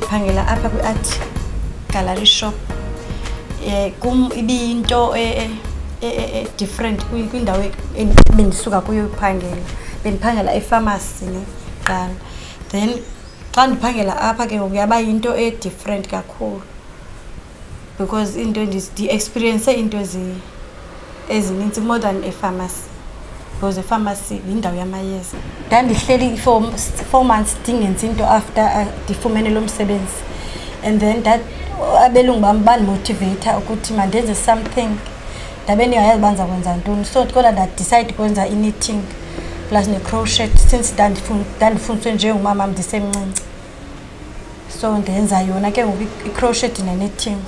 Ndandiphangela apha kwi-art gallery shop. Kum ibiyinto different kwindawo bendisuka kuyo ukuphangela. Bendiphangela epharmacy neqala. Then xa ndiphangela apha ke ngoku yaba yinto different kakhulu. Because into experience into ezininzi more than a pharmacy. Because a pharmacy yindawo yamayeza. Ndandihleli for 4 months ndingenzi into after ndifumene lo msebenzi. And then that abelungu bam bandimotivate ukuthi mandenze something. Ndabe ndingayazi banza kwenza ntoni. So kodwa ndadecide kwenza knitting plus ne-crochet since ndandifundiswe njengomama ndisemncinci. So ndenza yona ke ngoku i-crochet ne-knitting.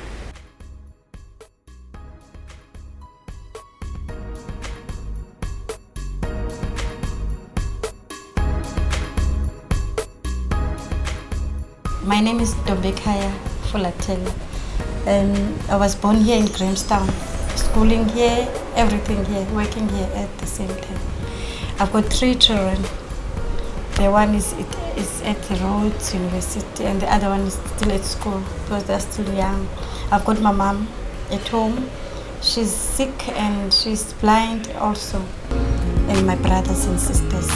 My name is Ntombekhaya Flatela. I was born here in Grahamstown, schooling here, everything here, working here at the same time. I've got 3 children. The one is at the Rhodes University and the other one is still at school because they're still young. I've got my mom at home. She's sick and she's blind also. And my brothers and sisters.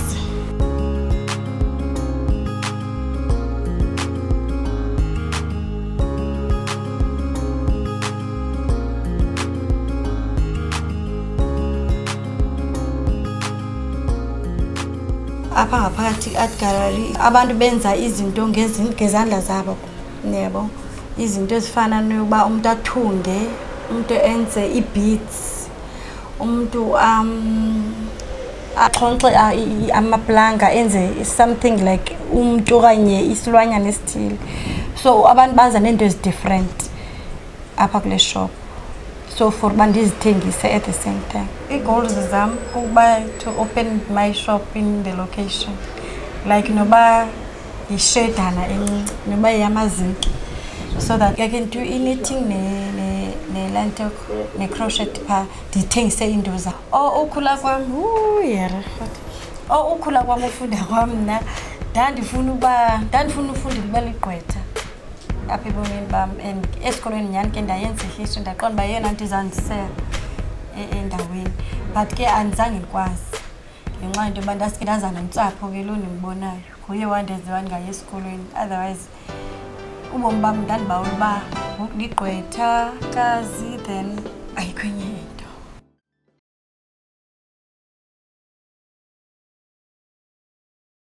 Apha ngaphakathi art gallery abantu benza izinto ngezandla zabo niyabo izinto ezifana nokuba umuntu athunge umuntu enze i-beads umuntu axonxe amaplanga enze something like umuntu okanye isilwanyana esithile. So abantu banza nento different apha kule shop. So for bandizithengise at the same time. I-goals zam kuba to open my shop in the location. Like noba ishedana encinci, noba yamazinki. So that I can do knitting ne-lentil, ne-crochet pa ndithengise into zam. Ukhula kwam, yara. Ukhula kwam ufunda kwam mna ndandifuna ufunda libe ligqwetha. Apha ebomini bam and esikolweni nyani ke ndayenza ihistory ndaqonda uba yeyona nto izandisela endaweni but ke andizange ndikwazi ngenxa yento yoba ndasuke ndaza nentsapho ke loo ndimbonayo nguye wandenza ndingayi esikolweni otherwise ubomi bam ndandibawela uba ligqwetha kazi then ayikho enye